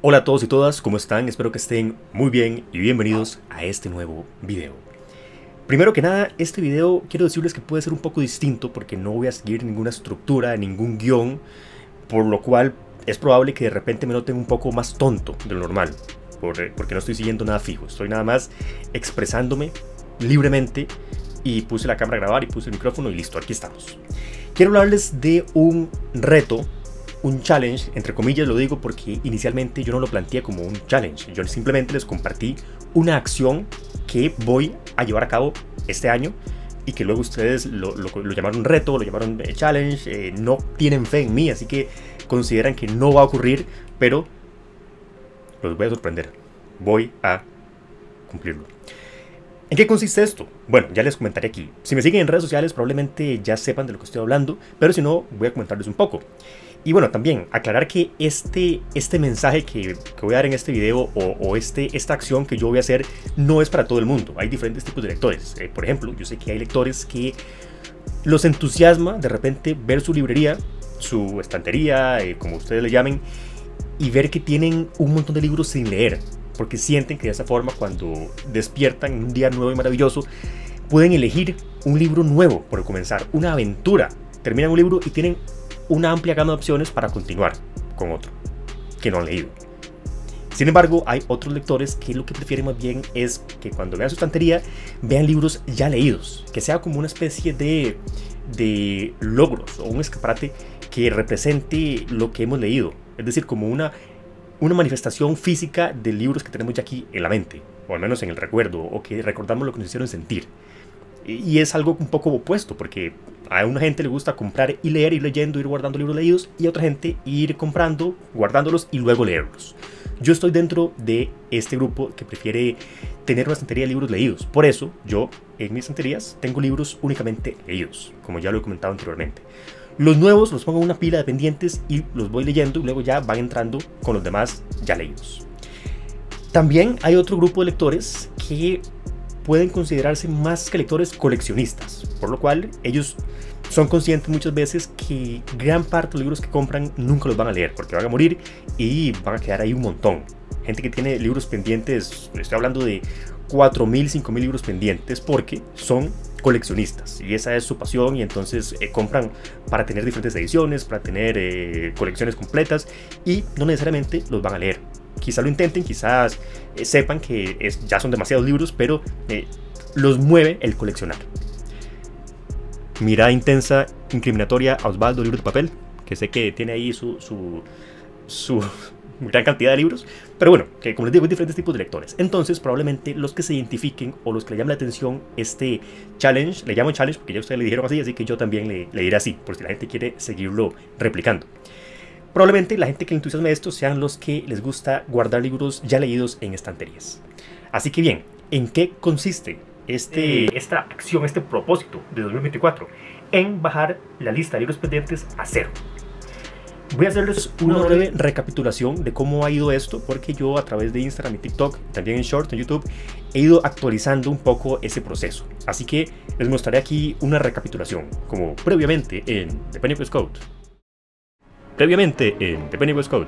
Hola a todos y todas, ¿cómo están? Espero que estén muy bien y bienvenidos a este nuevo video. Primero que nada, este video quiero decirles que puede ser un poco distinto porque no voy a seguir ninguna estructura, ningún guión, por lo cual es probable que de repente me noten un poco más tonto de lo normal, porque no estoy siguiendo nada fijo, estoy nada más expresándome libremente y puse la cámara a grabar y puse el micrófono y listo, aquí estamos. Quiero hablarles de un reto, un challenge, entre comillas lo digo porque inicialmente yo no lo planteé como un challenge, yo simplemente les compartí una acción que voy a llevar a cabo este año y que luego ustedes lo llamaron reto, lo llamaron challenge, no tienen fe en mí, así que consideran que no va a ocurrir, pero los voy a sorprender, voy a cumplirlo. ¿En qué consiste esto? Bueno, ya les comentaré aquí. Si me siguen en redes sociales probablemente ya sepan de lo que estoy hablando, pero si no, voy a comentarles un poco. Y bueno, también aclarar que este mensaje que voy a dar en este video o esta acción que yo voy a hacer no es para todo el mundo. Hay diferentes tipos de lectores. Por ejemplo, yo sé que hay lectores que los entusiasma de repente ver su librería, su estantería, como ustedes le llamen, y ver que tienen un montón de libros sin leer, porque sienten que de esa forma, cuando despiertan en un día nuevo y maravilloso, pueden elegir un libro nuevo por comenzar, una aventura. Terminan un libro y tienen una amplia gama de opciones para continuar con otro que no han leído. Sin embargo, hay otros lectores que lo que prefieren más bien es que cuando vean su estantería vean libros ya leídos, que sea como una especie de logros o un escaparate que represente lo que hemos leído, es decir, como una manifestación física de libros que tenemos ya aquí en la mente, o al menos en el recuerdo, o que recordamos lo que nos hicieron sentir. Y es algo un poco opuesto, porque a una gente le gusta comprar y leer, ir leyendo, ir guardando libros leídos, y a otra gente ir comprando, guardándolos y luego leerlos. Yo estoy dentro de este grupo que prefiere tener una estantería de libros leídos. Por eso yo en mis estanterías tengo libros únicamente leídos, como ya lo he comentado anteriormente. Los nuevos los pongo en una pila de pendientes y los voy leyendo y luego ya van entrando con los demás ya leídos. También hay otro grupo de lectores que pueden considerarse más que lectores coleccionistas, por lo cual ellos son conscientes muchas veces que gran parte de los libros que compran nunca los van a leer porque van a morir y van a quedar ahí un montón. Gente que tiene libros pendientes, estoy hablando de 4.000, 5.000 libros pendientes porque son coleccionistas y esa es su pasión, y entonces compran para tener diferentes ediciones, para tener colecciones completas y no necesariamente los van a leer. Quizás lo intenten, quizás sepan que ya son demasiados libros, pero los mueve el coleccionar. Mirada intensa, incriminatoria a Osvaldo, libros de papel, que sé que tiene ahí su gran cantidad de libros, pero bueno, que como les digo, hay diferentes tipos de lectores. Entonces probablemente los que se identifiquen o los que le llamen la atención este challenge, le llamo challenge porque ya ustedes le dijeron así que yo también le diré así, por si la gente quiere seguirlo replicando. Probablemente la gente que le entusiasme esto sean los que les gusta guardar libros ya leídos en estanterías. Así que bien, ¿en qué consiste esta acción, este propósito de 2024? En bajar la lista de libros pendientes a 0. Voy a hacerles una breve recapitulación de cómo ha ido esto, porque yo a través de Instagram y TikTok, también en Short, en YouTube, he ido actualizando un poco ese proceso. Así que les mostraré aquí una recapitulación, como previamente en The Pennywise Code. Previamente en The Pennywise Code.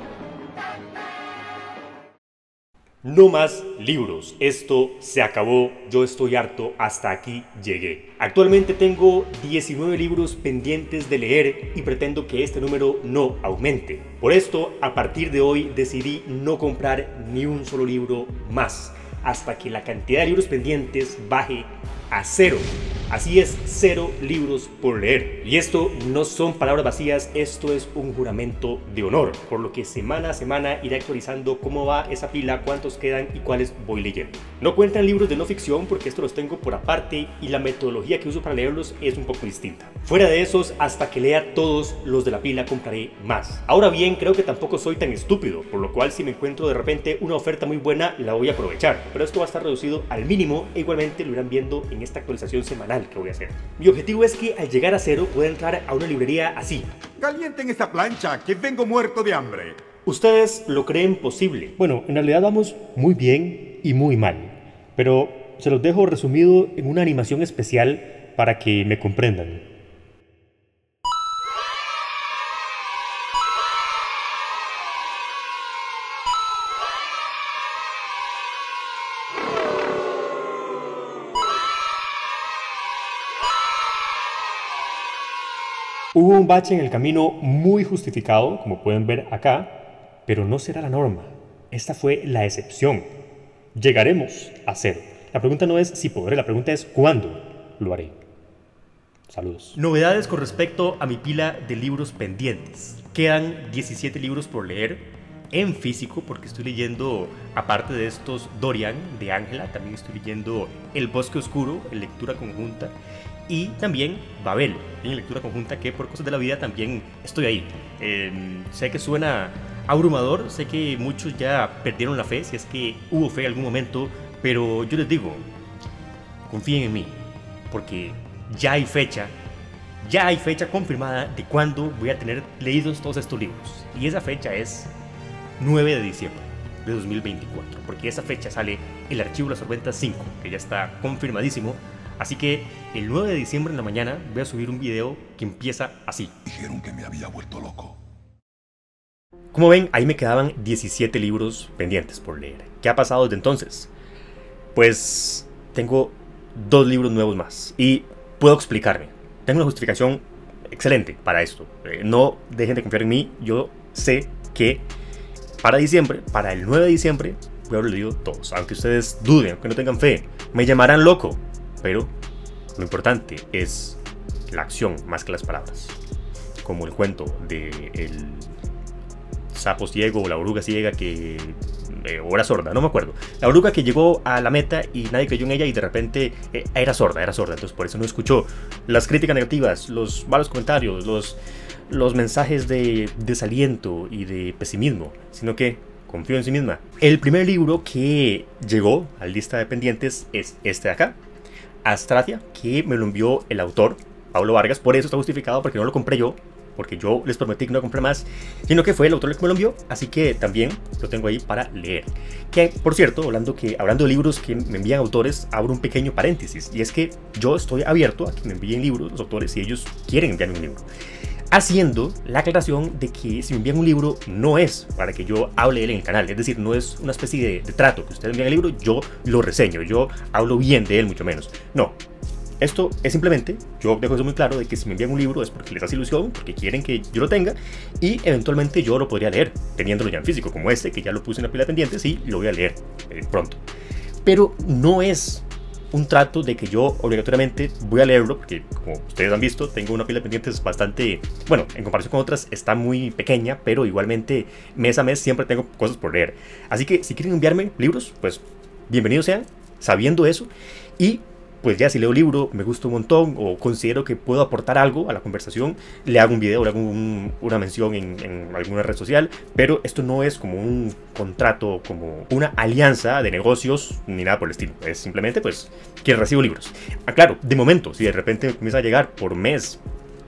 No más libros, esto se acabó, yo estoy harto, hasta aquí llegué. Actualmente tengo 19 libros pendientes de leer y pretendo que este número no aumente. Por esto, a partir de hoy decidí no comprar ni un solo libro más, hasta que la cantidad de libros pendientes baje a 0. Así es, 0 libros por leer. Y esto no son palabras vacías, esto es un juramento de honor, por lo que semana a semana iré actualizando cómo va esa pila, cuántos quedan y cuáles voy leyendo. No cuentan libros de no ficción porque estos los tengo por aparte y la metodología que uso para leerlos es un poco distinta. Fuera de esos, hasta que lea todos los de la pila compraré más. Ahora bien, creo que tampoco soy tan estúpido, por lo cual si me encuentro de repente una oferta muy buena la voy a aprovechar, pero esto va a estar reducido al mínimo e igualmente lo irán viendo en esta actualización semanal que voy a hacer. Mi objetivo es que al llegar a 0 pueda entrar a una librería así. Calienten esa plancha, que vengo muerto de hambre. Ustedes lo creen posible. Bueno, en realidad vamos muy bien y muy mal, pero se los dejo resumido en una animación especial para que me comprendan. Hubo un bache en el camino muy justificado, como pueden ver acá, pero no será la norma. Esta fue la excepción. Llegaremos a cero. La pregunta no es si podré, la pregunta es cuándo lo haré. Saludos. Novedades con respecto a mi pila de libros pendientes. Quedan 17 libros por leer en físico, porque estoy leyendo, aparte de estos, Dorian de Ángela, también estoy leyendo El Bosque Oscuro en lectura conjunta, y también Babel en lectura conjunta, que por cosas de la vida también estoy ahí. Sé que suena abrumador, sé que muchos ya perdieron la fe, si es que hubo fe en algún momento, pero yo les digo, confíen en mí, porque ya hay fecha confirmada de cuándo voy a tener leídos todos estos libros. Y esa fecha es 9 de diciembre de 2024, porque esa fecha sale el archivo La Sorventa 5, que ya está confirmadísimo. Así que el 9 de diciembre en la mañana voy a subir un video que empieza así. Dijeron que me había vuelto loco. Como ven, ahí me quedaban 17 libros pendientes por leer. ¿Qué ha pasado desde entonces? Pues tengo 2 libros nuevos más y puedo explicarme. Tengo una justificación excelente para esto. No dejen de confiar en mí. Yo sé que para diciembre, para el 9 de diciembre, voy a haber leído todos. Aunque ustedes duden, aunque no tengan fe, me llamarán loco. Pero lo importante es la acción más que las palabras. Como el cuento de el sapo ciego o la oruga ciega que... o era sorda, no me acuerdo. La oruga que llegó a la meta y nadie creyó en ella y de repente era sorda. Entonces por eso no escuchó las críticas negativas, los malos comentarios, los mensajes de desaliento y de pesimismo, sino que confió en sí misma. El primer libro que llegó a la lista de pendientes es este de acá, Astratia, que me lo envió el autor, Pablo Vargas. Por eso está justificado, porque no lo compré yo, porque yo les prometí que no compré más, sino que fue el autor el que me lo envió, así que también lo tengo ahí para leer. Que, por cierto, hablando de libros que me envían autores, abro un pequeño paréntesis, y es que yo estoy abierto a que me envíen libros los autores si ellos quieren enviarme un libro, haciendo la aclaración de que si me envían un libro no es para que yo hable de él en el canal, es decir, no es una especie de trato que ustedes envían el libro, yo lo reseño, yo hablo bien de él, mucho menos. No, esto es simplemente, yo dejo eso muy claro, de que si me envían un libro es porque les hace ilusión, porque quieren que yo lo tenga, y eventualmente yo lo podría leer, teniéndolo ya en físico, como este, que ya lo puse en la pila de pendientes y lo voy a leer pronto. Pero no es un trato de que yo obligatoriamente voy a leerlo, porque como ustedes han visto, tengo una pila de pendientes bastante, bueno, en comparación con otras está muy pequeña, pero igualmente mes a mes siempre tengo cosas por leer. Así que si quieren enviarme libros, pues bienvenidos sean, sabiendo eso. Y pues ya si leo el libro, me gusta un montón o considero que puedo aportar algo a la conversación, le hago un video, le hago una mención en alguna red social. Pero esto no es como un contrato, como una alianza de negocios, ni nada por el estilo. Es simplemente pues que recibo libros. Claro, de momento, si de repente me comienza a llegar por mes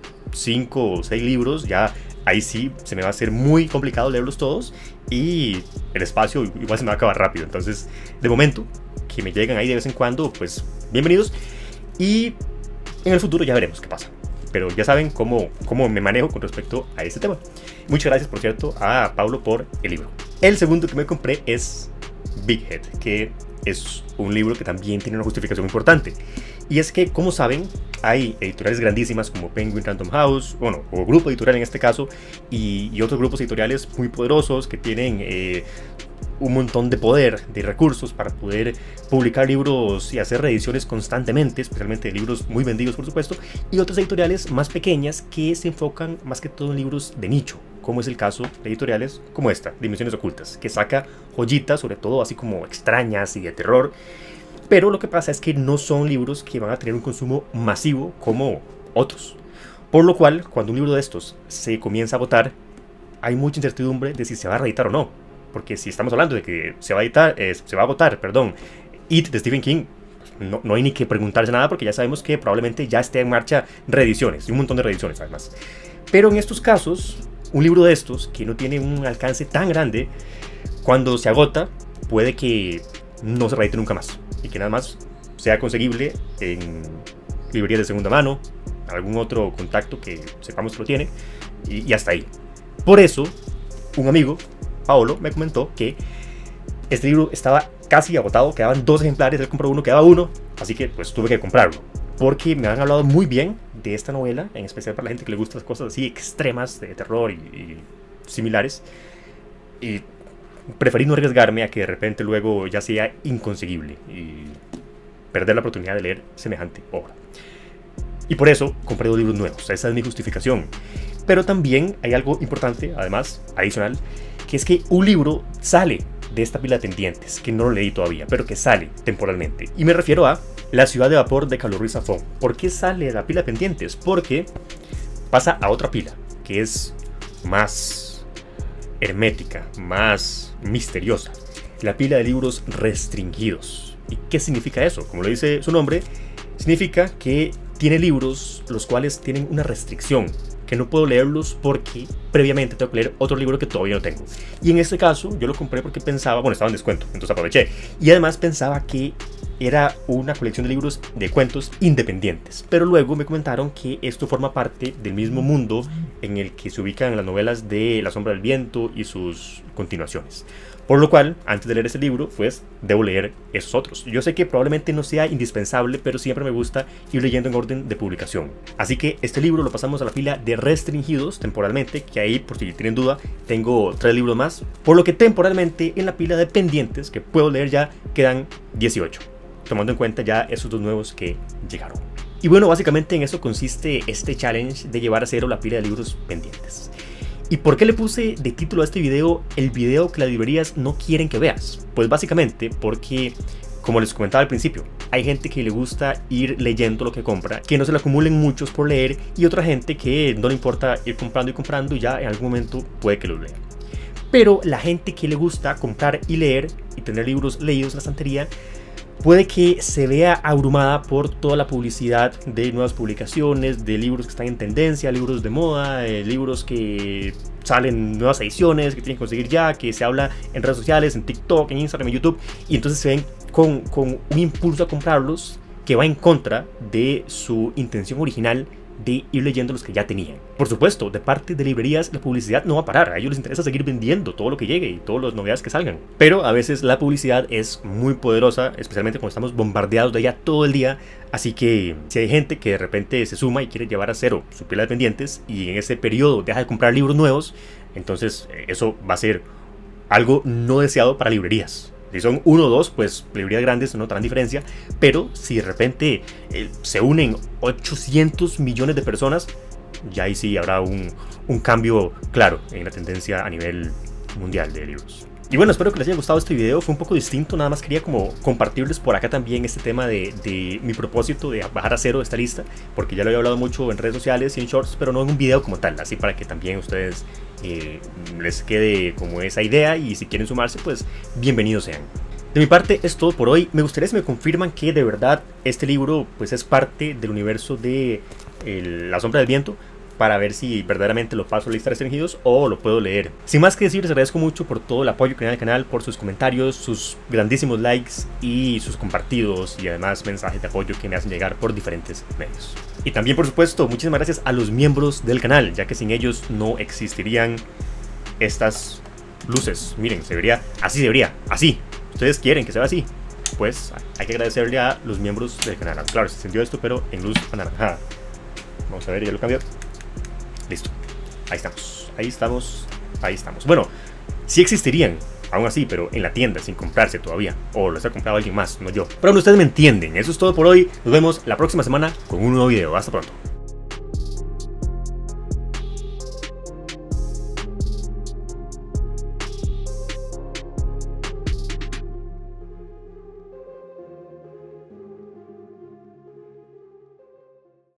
5 o 6 libros, ya ahí sí se me va a hacer muy complicado leerlos todos y el espacio igual se me va a acabar rápido. Entonces, de momento, que me llegan ahí de vez en cuando, pues bienvenidos, y en el futuro ya veremos qué pasa. Pero ya saben cómo me manejo con respecto a este tema. Muchas gracias, por cierto, a Pablo por el libro. El segundo que me compré es Big Head, que es un libro que también tiene una justificación importante. Y es que, como saben, hay editoriales grandísimas como Penguin Random House, bueno, o Grupo Editorial en este caso, y otros grupos editoriales muy poderosos que tienen un montón de poder, de recursos para poder publicar libros y hacer reediciones constantemente, especialmente de libros muy vendidos, por supuesto, y otras editoriales más pequeñas que se enfocan más que todo en libros de nicho, como es el caso de editoriales como esta, Dimensiones Ocultas, que saca joyitas, sobre todo así como extrañas y de terror. Pero lo que pasa es que no son libros que van a tener un consumo masivo como otros. Por lo cual, cuando un libro de estos se comienza a agotar, hay mucha incertidumbre de si se va a reeditar o no. Porque si estamos hablando de que se va a agotar, It de Stephen King, no hay ni que preguntarse nada, porque ya sabemos que probablemente ya esté en marcha reediciones, y un montón de reediciones además. Pero en estos casos, un libro de estos, que no tiene un alcance tan grande, cuando se agota, puede que no se reedite nunca más, y que nada más sea conseguible en librerías de segunda mano, algún otro contacto que sepamos que lo tiene, y hasta ahí. Por eso, un amigo, Paolo, me comentó que este libro estaba casi agotado, quedaban 2 ejemplares, él compró uno, quedaba uno, así que pues tuve que comprarlo, porque me han hablado muy bien de esta novela, en especial para la gente que le gusta las cosas así extremas de terror y similares, y preferí no arriesgarme a que de repente luego ya sea inconseguible y perder la oportunidad de leer semejante obra. Y por eso compré 2 libros nuevos, esa es mi justificación. Pero también hay algo importante, además, adicional, que es que un libro sale de esta pila de pendientes, que no lo leí todavía, pero que sale temporalmente. Y me refiero a La ciudad de vapor de Carlos Ruiz Zafón. ¿Por qué sale de la pila de pendientes? Porque pasa a otra pila, que es más hermética, más misteriosa. La pila de libros restringidos. ¿Y qué significa eso? Como lo dice su nombre, significa que tiene libros los cuales tienen una restricción, que no puedo leerlos porque previamente tengo que leer otro libro que todavía no tengo. Y en este caso yo lo compré porque pensaba, bueno, estaba en descuento, entonces aproveché. Y además pensaba que era una colección de libros de cuentos independientes. Pero luego me comentaron que esto forma parte del mismo mundo en el que se ubican las novelas de La sombra del viento y sus continuaciones. Por lo cual, antes de leer ese libro, pues debo leer esos otros. Yo sé que probablemente no sea indispensable, pero siempre me gusta ir leyendo en orden de publicación. Así que este libro lo pasamos a la pila de restringidos temporalmente, que ahí, por si tienen duda, tengo 3 libros más. Por lo que temporalmente en la pila de pendientes, que puedo leer ya, quedan 18. Tomando en cuenta ya esos 2 nuevos que llegaron. Y bueno, básicamente en eso consiste este challenge de llevar a cero la pila de libros pendientes. ¿Y por qué le puse de título a este video el video que las librerías no quieren que veas? Pues básicamente porque, como les comentaba al principio, hay gente que le gusta ir leyendo lo que compra, que no se le acumulen muchos por leer, y otra gente que no le importa ir comprando y comprando y ya en algún momento puede que los lea. Pero la gente que le gusta comprar y leer y tener libros leídos en la estantería, puede que se vea abrumada por toda la publicidad de nuevas publicaciones, de libros que están en tendencia, libros de moda, libros que salen nuevas ediciones, que tienen que conseguir ya, que se habla en redes sociales, en TikTok, en Instagram, en YouTube, y entonces se ven con un impulso a comprarlos que va en contra de su intención original de ir leyendo los que ya tenían. Por supuesto, de parte de librerías la publicidad no va a parar, a ellos les interesa seguir vendiendo todo lo que llegue y todas las novedades que salgan. Pero a veces la publicidad es muy poderosa, especialmente cuando estamos bombardeados de ella todo el día, así que si hay gente que de repente se suma y quiere llevar a cero su pila de pendientes y en ese periodo deja de comprar libros nuevos, entonces eso va a ser algo no deseado para librerías. Si son 1 o 2, pues librerías grandes no tendrán diferencia, pero si de repente se unen 800 millones de personas, ya ahí sí habrá un cambio claro en la tendencia a nivel mundial de libros. Y bueno, espero que les haya gustado este video, fue un poco distinto, nada más quería como compartirles por acá también este tema de mi propósito de bajar a cero esta lista, porque ya lo había hablado mucho en redes sociales y en shorts, pero no en un video como tal, así para que también ustedes les quede como esa idea, y si quieren sumarse, pues bienvenidos sean. De mi parte es todo por hoy. Me gustaría si me confirman que de verdad este libro pues es parte del universo de La sombra del viento, para ver si verdaderamente lo paso a la lista de restringidos o lo puedo leer. Sin más que decir, les agradezco mucho por todo el apoyo que me da el canal, por sus comentarios, sus grandísimos likes y sus compartidos, y además mensajes de apoyo que me hacen llegar por diferentes medios. Y también, por supuesto, muchísimas gracias a los miembros del canal, ya que sin ellos no existirían estas luces. Miren, se vería así, así. Ustedes quieren que se vea así, pues hay que agradecerle a los miembros del canal. Claro, se encendió esto, pero en luz anaranjada. Vamos a ver, ya lo cambió. Listo, ahí estamos. Bueno, sí existirían, aún así, pero en la tienda, sin comprarse todavía. O los ha comprado alguien más, no yo. Pero bueno, ustedes me entienden. Eso es todo por hoy. Nos vemos la próxima semana con un nuevo video. Hasta pronto.